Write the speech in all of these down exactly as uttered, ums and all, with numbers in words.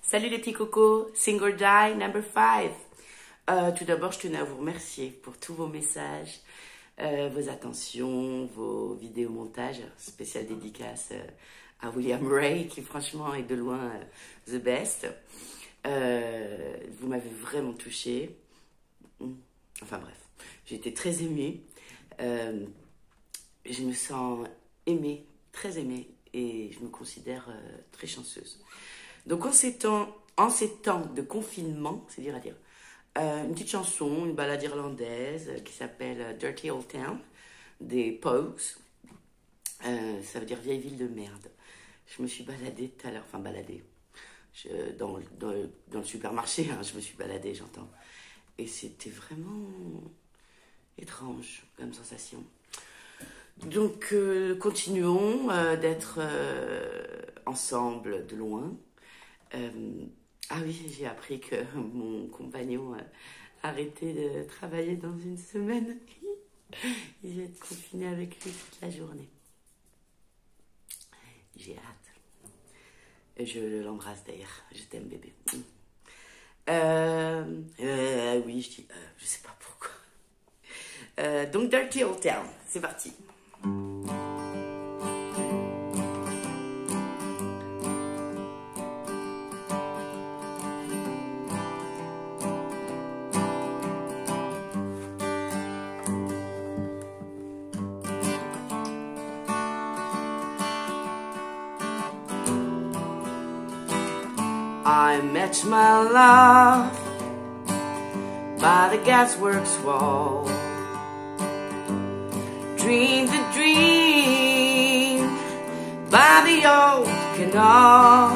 Salut les petits cocos, Single Die number five. Euh, tout d'abord, je tenais à vous remercier pour tous vos messages, euh, vos attentions, vos vidéos montages, spécial dédicace euh, à William Ray, qui franchement est de loin euh, the best. Euh, vous m'avez vraiment touchée. Enfin bref, j'ai été très émue. Euh, je me sens aimée, très aimée, et je me considère euh, très chanceuse. Donc en ces temps, en ces temps de confinement, c'est dire à dire, euh, une petite chanson, une ballade irlandaise euh, qui s'appelle Dirty Old Town des Pogues. Euh, ça veut dire vieille ville de merde. Je me suis baladée tout à l'heure, enfin baladée, je, dans, dans, dans le supermarché, hein, je me suis baladée, j'entends. Et c'était vraiment étrange comme sensation. Donc euh, continuons euh, d'être euh, ensemble de loin. Euh, ah oui, j'ai appris que mon compagnon a arrêté de travailler dans une semaine. Il va être confiné avec lui toute la journée. J'ai hâte. Et je l'embrasse d'ailleurs. Je t'aime bébé. Euh, euh, oui, je dis, euh, je sais pas pourquoi. Euh, donc Dirty Old Town, c'est parti. I met my love by the gasworks wall. Dreamed a dream by the old canal.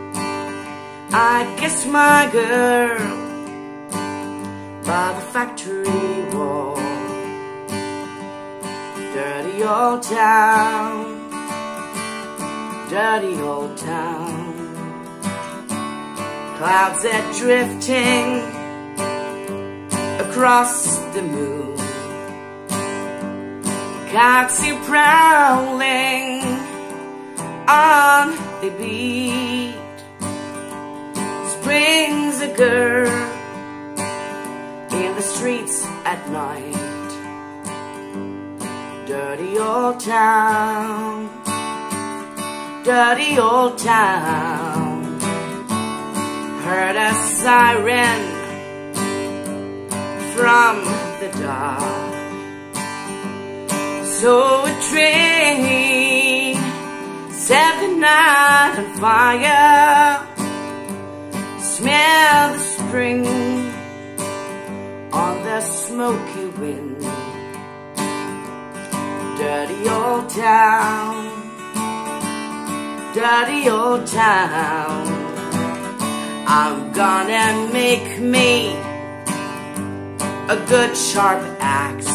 I kissed my girl by the factory wall. Dirty old town, dirty old town. Clouds are drifting across the moon. Cats are prowling on the beat. Springs a girl in the streets at night. Dirty old town, dirty old town. Heard a siren from the dark. So a train set the night on fire. Smell the spring on the smoky wind. Dirty old town, dirty old town. I'm gonna make me a good sharp axe,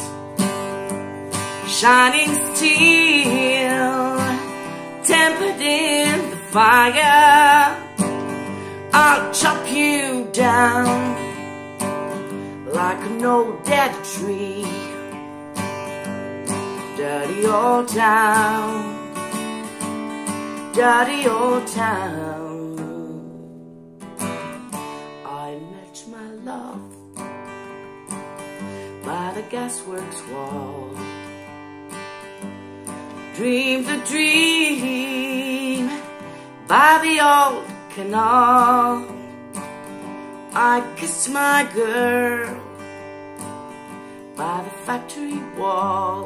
shining steel, tempered in the fire. I'll chop you down like an old dead tree. Dirty old town, dirty old town. By the gasworks wall, dreamed a dream by the old canal. I kissed my girl by the factory wall.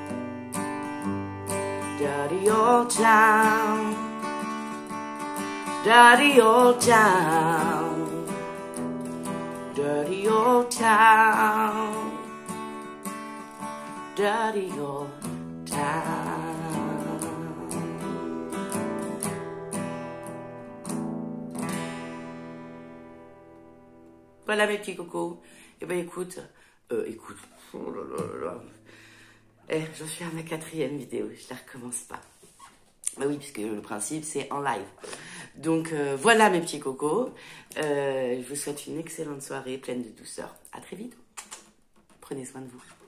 Dirty old town, dirty old town, dirty old town. Dirty old town. Voilà mes petits cocos. Eh ben écoute, euh, écoute, oh là là là là. Eh, j'en suis à ma quatrième vidéo, je la recommence pas. Bah oui, puisque le principe c'est en live. Donc euh, voilà mes petits cocos. Euh, je vous souhaite une excellente soirée pleine de douceur. À très vite. Prenez soin de vous.